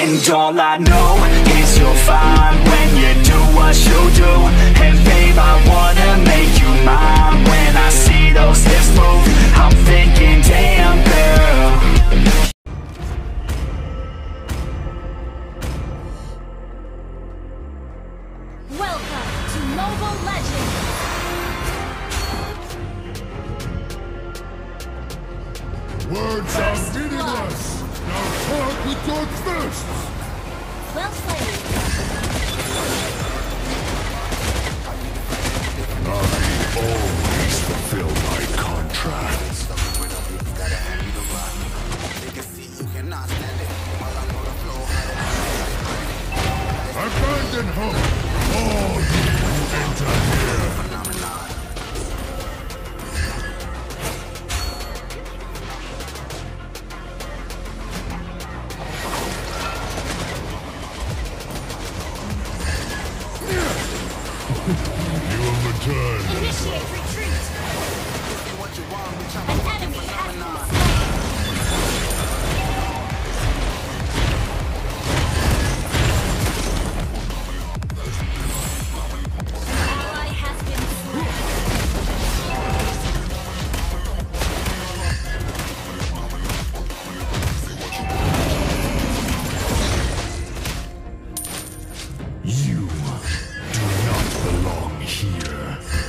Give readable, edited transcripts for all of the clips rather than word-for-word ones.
And all I know is you'll find when you do what you do. And babe, I wanna make you mine. When I see those hips move, I'm thinking, damn girl. Welcome to Mobile Legends! Words are meaningless! Now talk with your fists! Well played. I always fulfill my contracts. Abandon hope, all you who enter here. You have returned. Initiate retreat! An enemy has been slain! Ally has been slain! You do not belong here.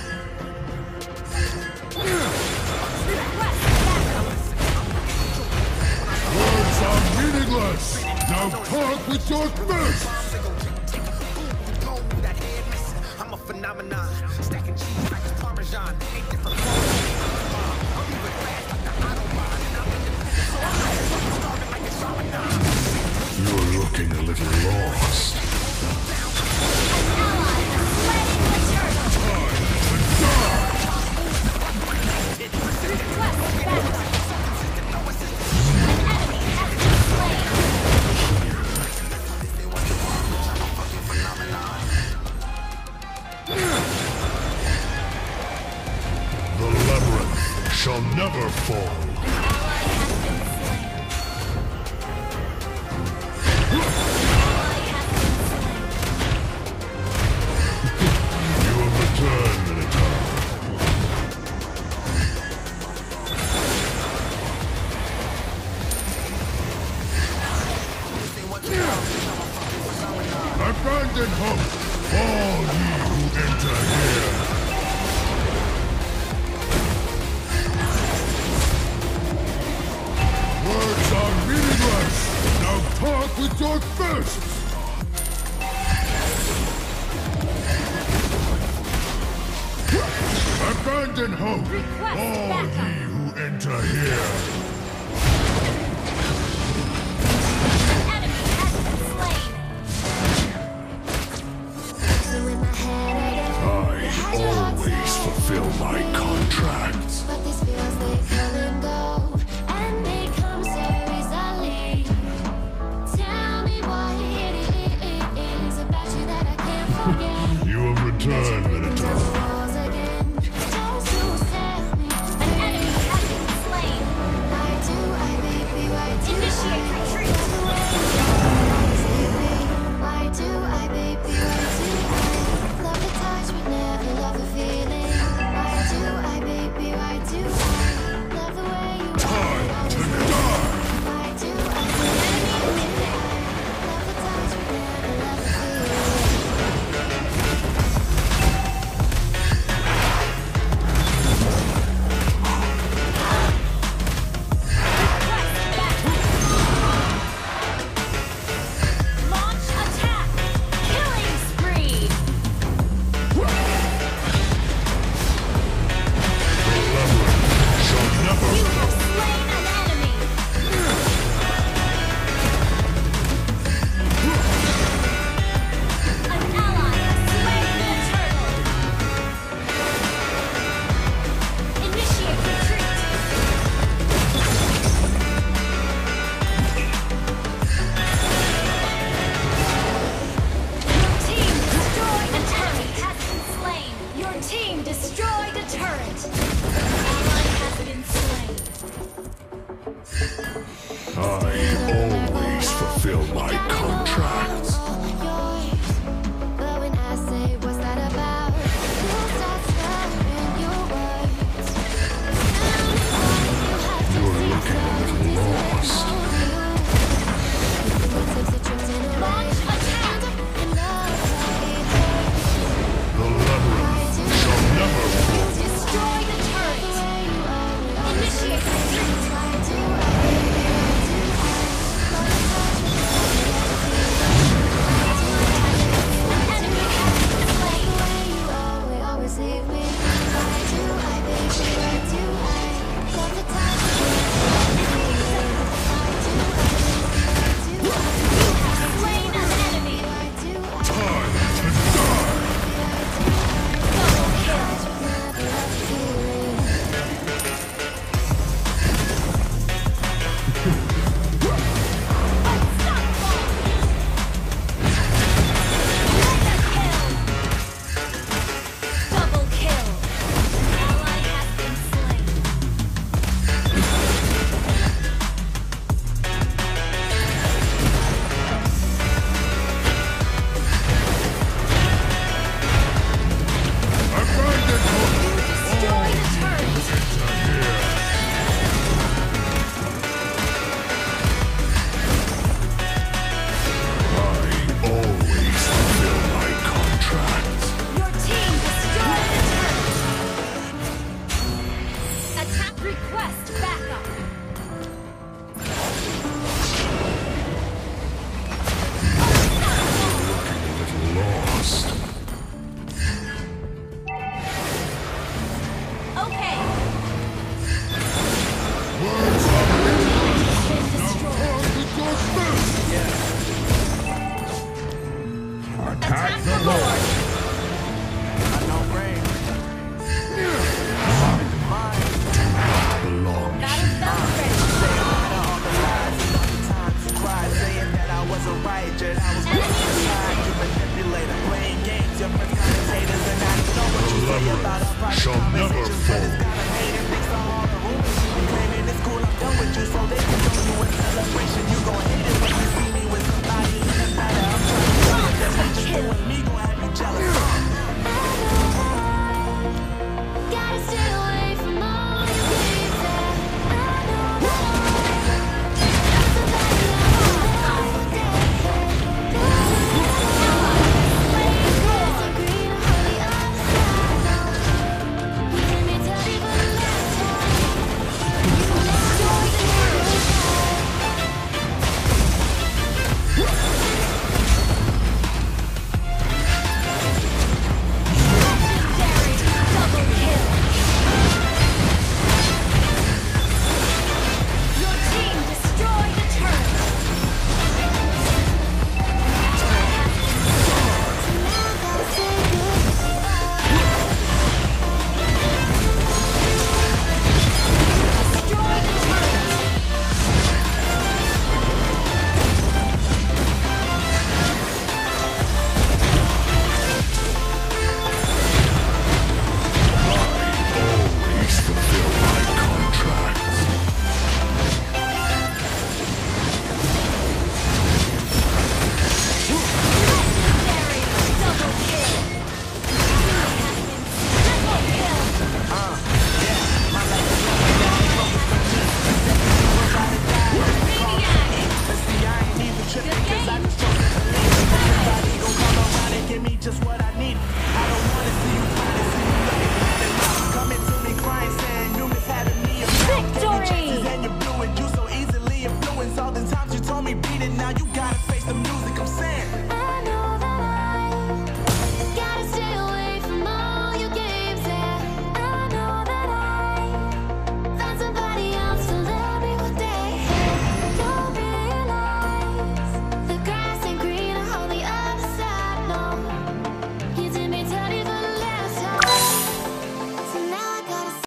Words are meaningless! Now talk with your fists! I'm a phenomenon, stacking cheese like it's Parmesan. Ain't different. I'm moving fast like the Autobahn, and I'm in the so I'm starting like it's Ramadan. You're looking a little lost. The labyrinth shall never fall. You have returned, Minotaur. Abandon hope, all ye who enter here. Words are meaningless! Now talk with your fists! Abandon hope, Request all backup. ye who enter here.